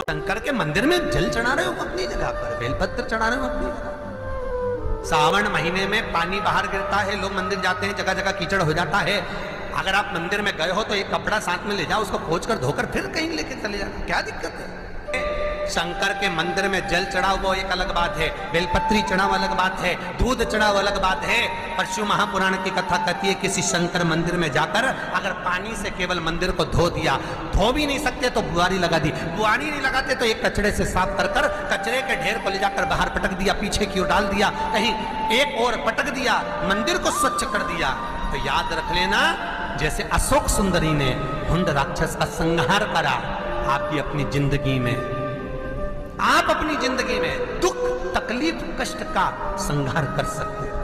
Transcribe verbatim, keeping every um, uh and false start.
शंकर के मंदिर में जल चढ़ा रहे हो अपनी जगह पर, बेलपत्र चढ़ा रहे हो अपनी जगह। सावन महीने में पानी बाहर गिरता है, लोग मंदिर जाते हैं, जगह जगह कीचड़ हो जाता है। अगर आप मंदिर में गए हो तो एक कपड़ा साथ में ले जाओ, उसको पोंछ कर धोकर फिर कहीं लेके चले जाना, क्या दिक्कत है। शंकर के मंदिर में जल चढ़ाओ वो एक अलग बात है, बेलपत्री चढ़ाओ अलग बात है, दूध चढ़ाओ अलग बात है। पर शिव महापुराण की कथा कहती है किसी शंकर मंदिर में जाकर अगर पानी से केवल मंदिर को धो दिया, धो भी नहीं सकते तो बुआरी लगा दी, बुआरी नहीं लगाते तो एक कचड़े से साफ कर कर कचरे के ढेर को ले जाकर बाहर पटक दिया, पीछे की ओर डाल दिया, कहीं एक और पटक दिया, मंदिर को स्वच्छ कर दिया। तो याद रख लेना, जैसे अशोक सुंदरी ने हुंड राक्षस का संहार करा, आप भी अपनी जिंदगी में, आप अपनी जिंदगी में दुख तकलीफ कष्ट का संहार कर सकते हैं।